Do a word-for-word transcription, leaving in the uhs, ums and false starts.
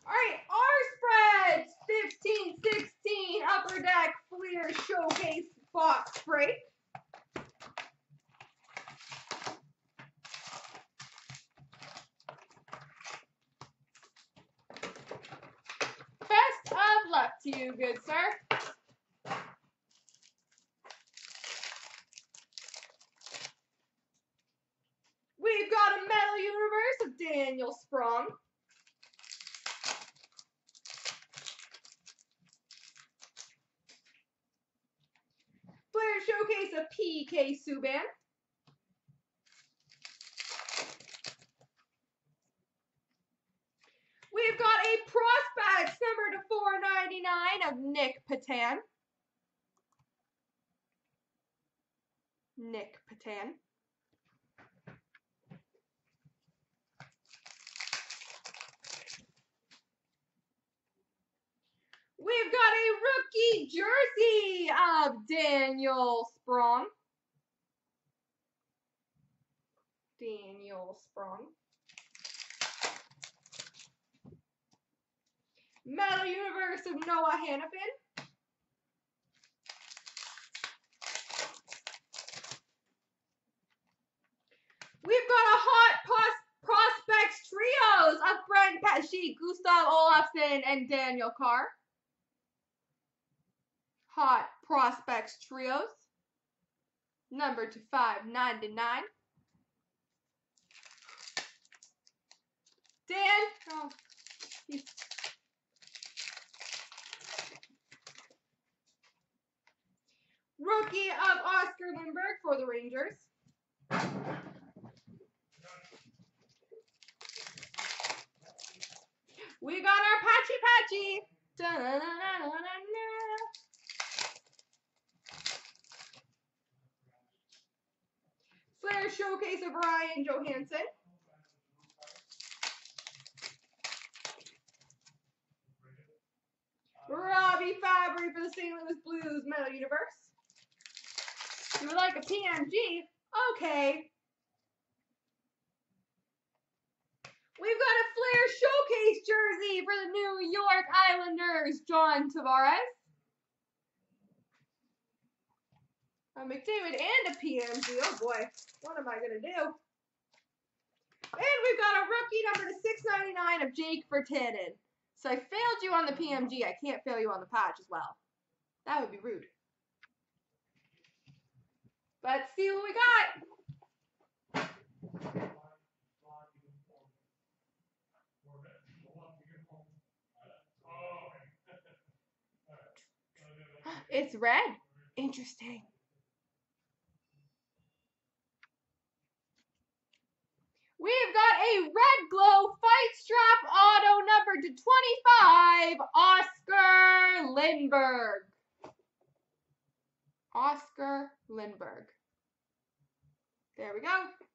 All right, our spreads fifteen sixteen Upper Deck Fleer Showcase box break. Best of luck to you, good sir. We've got a Metal Universe of Daniel Sprong. Fleer Showcase of P K Subban. We've got a Prospects number to four ninety-nine of Nick Patan. Nick Patan. We've got a rookie jersey of Daniel Sprong. Daniel Sprong. Metal Universe of Noah Hanifin. We've got a hot pros prospects trios of Brent Pesce, Gustav Olofsson, and Daniel Carr. Hot prospects trios, number to five ninety-nine. Dan, oh, he's rookie of Oscar Lindberg for the Rangers. We got our Patchy Patchy. Da -da -da -da -da -da. Fleer Showcase of Ryan Johansson. Robbie Fabry for the Saint Louis Blues Metal Universe. You would like a P M G? Okay. We've got a Fleer Showcase jersey for the New York Islanders, John Tavares. A McDavid and a P M G. Oh boy, what am I going to do? And we've got a rookie number to six ninety-nine of Jake Virtanen. So I failed you on the P M G. I can't fail you on the patch as well. That would be rude. Let's see what we got. It's red. Interesting. We've got a Red Glow Fight Strap auto number to twenty-five, Oscar Lindberg. Oscar Lindberg. There we go.